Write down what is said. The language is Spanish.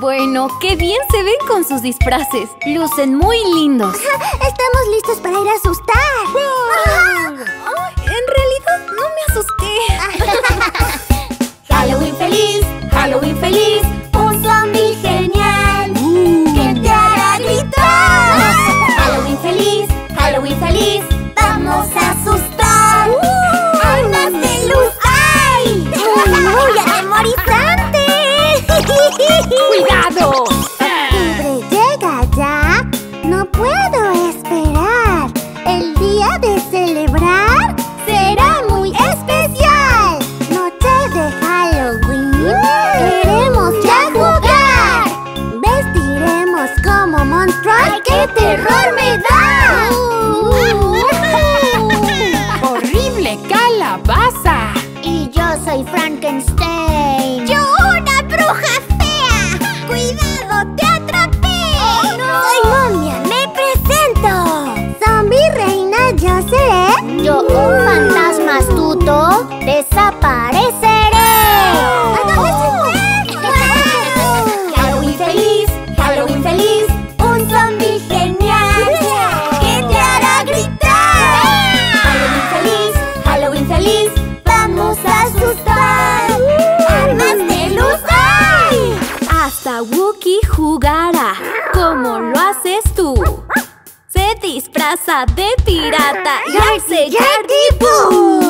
Bueno, qué bien se ven con sus disfraces. Lucen muy lindos. Estamos listos para ir a asustar. En realidad no me asusté. Halloween feliz, un zombie genial que te hará gritar. Halloween feliz, vamos a asustar. ¡Armas de luz hay! ¡Muy atemorizante! ¡Cuidado! ¡Octubre llega ya! ¡No puedo esperar! El día de celebrar será muy especial. Noche de Halloween, queremos ya jugar. Vestiremos como monstruos. ¡Ay, qué terror me da! ¡Horrible calabaza! Y yo soy Frankenstein. ¡Yo una bruja fea! ¡Cuidado, te atrapé! ¡Oh, no! ¡Soy momia, me presento! Zombie reina yo seré. Yo un fantasma astuto desapareceré. Halloween feliz, un zombie genial que te hará gritar. Halloween feliz, vamos a asustar. ¡Armas de luz hay! Hasta Wookie jugará como lo haces tú. Se disfraza de pirata y hace Yardy Boo.